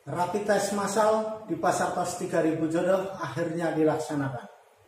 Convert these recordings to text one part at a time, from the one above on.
Rapid test massal di Pasar Tos 3000 Jodoh akhirnya dilaksanakan.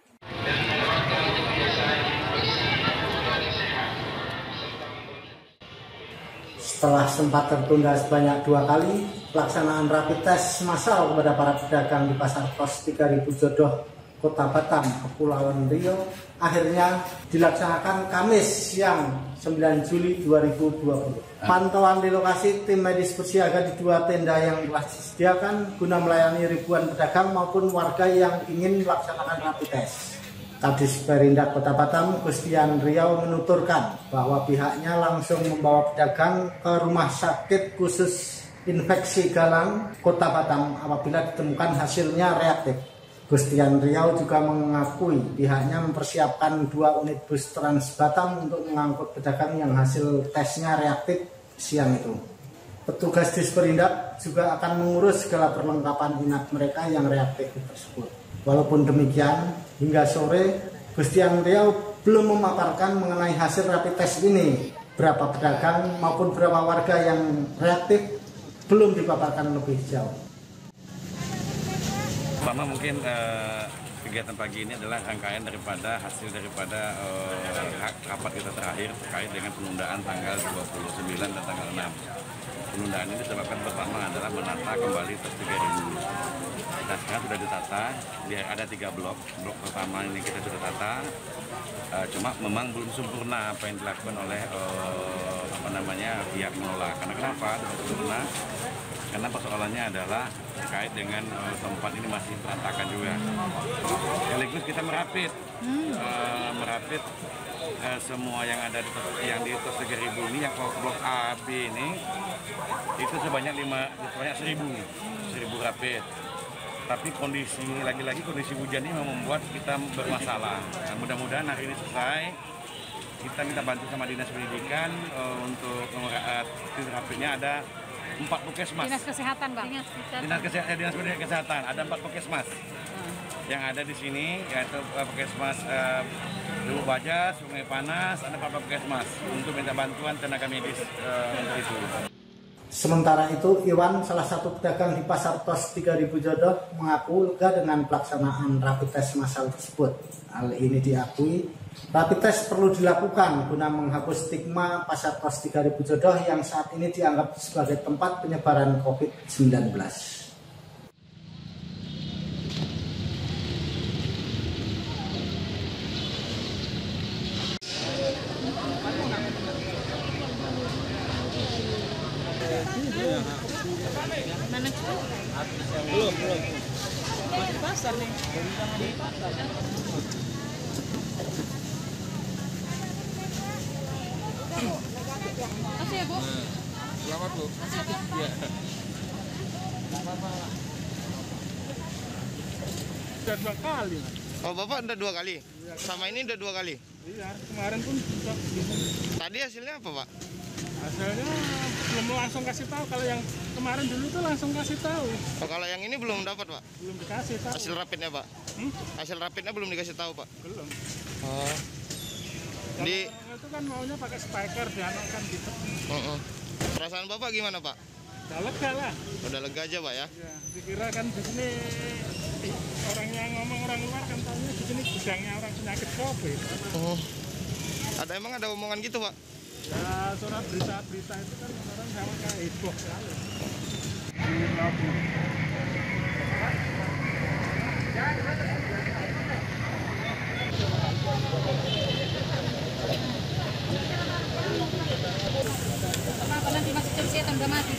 Setelah sempat tertunda sebanyak 2 kali, pelaksanaan rapid test massal kepada para pedagang di Pasar Tos 3000 Jodoh, Kota Batam, Kepulauan Riau akhirnya dilaksanakan Kamis siang 9 Juli 2020. Pantauan di lokasi tim medis bersiaga di 2 tenda yang telah disediakan guna melayani ribuan pedagang maupun warga yang ingin melaksanakan rapid test. Kadis Perindak Kota Batam, Gustian Riau menuturkan bahwa pihaknya langsung membawa pedagang ke rumah sakit khusus infeksi Galang, Kota Batam apabila ditemukan hasilnya reaktif. Gustian Riau juga mengakui pihaknya mempersiapkan 2 unit bus Trans Batam untuk mengangkut pedagang yang hasil tesnya reaktif siang itu. Petugas Disperindak juga akan mengurus segala perlengkapan inap mereka yang reaktif tersebut. Walaupun demikian, hingga sore Gustian Riau belum memaparkan mengenai hasil rapid test ini. Berapa pedagang maupun berapa warga yang reaktif belum dipaparkan lebih jauh. Pertama mungkin kegiatan pagi ini adalah rangkaian daripada hasil daripada rapat kita terakhir terkait dengan penundaan tanggal 29 dan tanggal 6. Penundaan ini disebabkan pertama adalah menata kembali Tos 3000. Nah, sekarang sudah ditata, ada 3 blok. Blok pertama ini kita sudah tata, cuma memang belum sempurna apa yang dilakukan oleh pihak mengelola. Karena kenapa? Belum sempurna? Karena persoalannya adalah terkait dengan tempat ini masih berantakan juga. Sekaligus kita merapit semua yang ada di Tos 3000 ini, yang blok A, B ini itu sebanyak 1.000 rapid. Tapi kondisi hujan ini membuat kita bermasalah. Nah, mudah-mudahan hari ini selesai. Kita minta bantu sama Dinas Pendidikan untuk rapidnya ada 4 puskesmas. Dinas Kesehatan, Bang. Dinas Kesehatan ada 4 puskesmas yang ada di sini, yaitu puskesmas Dulu Baja, Sungai Panas, ada 4 puskesmas untuk minta bantuan tenaga medis untuk itu. Sementara itu, Iwan, salah satu pedagang di Pasar Tos 3000 Jodoh, mengaku lega dengan pelaksanaan rapid test massal tersebut. Hal ini diakui, rapid test perlu dilakukan guna menghapus stigma Pasar Tos 3000 Jodoh yang saat ini dianggap sebagai tempat penyebaran COVID-19. Mana itu? Belum. Di pasar nih. Di pasar. Makasih ya, Bu. Selamat, Bu. Iya. Udah 2 kali. Oh, Bapak udah 2 kali? Sama ini udah 2 kali? Iya, kemarin pun juga. Tadi hasilnya apa, Pak? Hasilnya belum langsung kasih tahu. Kalau yang kemarin dulu tuh langsung kasih tahu. Oh, kalau yang ini belum dapat, Pak? Belum dikasih tahu. Hasil rapidnya, Pak? Hasil rapidnya belum dikasih tahu, Pak? Belum. Oh. Di orang itu kan maunya pakai spiker dianakkan gitu. Perasaan Bapak gimana, Pak? Udah lega lah. Udah lega aja, Pak ya? Ya, dikira kan di sini orang yang ngomong orang luar kan tahunya di sini gudangnya orang penyakit COVID. Oh. Emang ada omongan gitu, Pak? Ya, surat berita-berita itu kan orang sama kayak heboh sekali. Apa nanti masih kesehatan udah mati?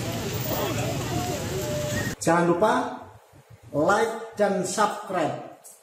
Jangan lupa like dan subscribe